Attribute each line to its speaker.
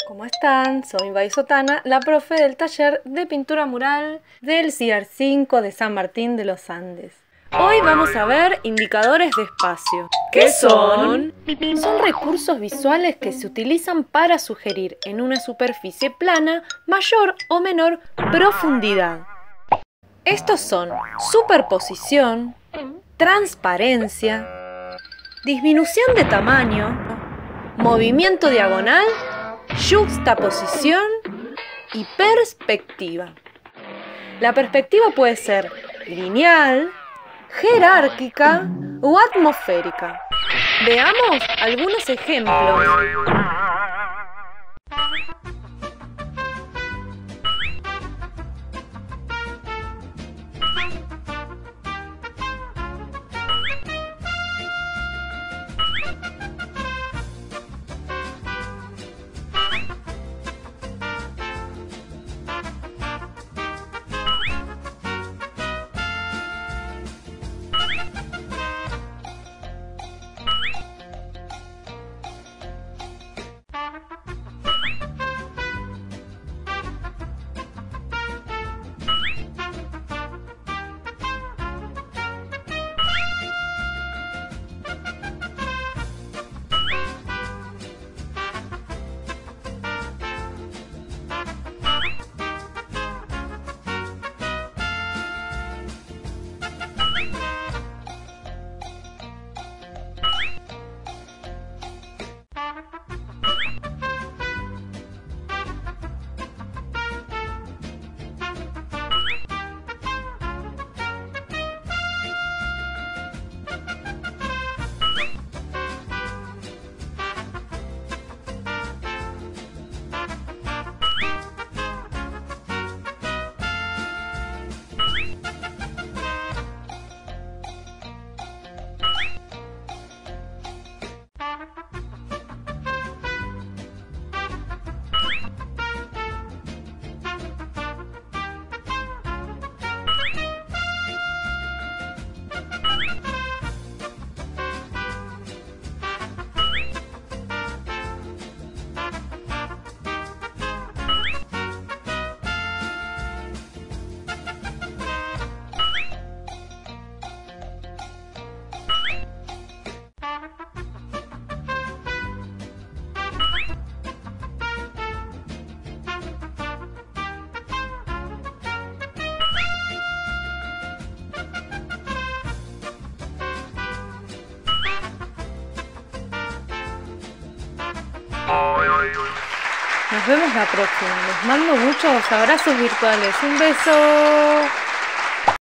Speaker 1: ¿Cómo están? Soy Baisotana, la profe del taller de pintura mural del CIAR 5 de San Martín de los Andes. Hoy vamos a ver indicadores de espacio. ¿Qué son? Son recursos visuales que se utilizan para sugerir en una superficie plana mayor o menor profundidad. Estos son superposición, transparencia, disminución de tamaño, movimiento diagonal, yuxtaposición y perspectiva. La perspectiva puede ser lineal, jerárquica o atmosférica. Veamos algunos ejemplos. Nos vemos la próxima. Les mando muchos abrazos virtuales. Un beso.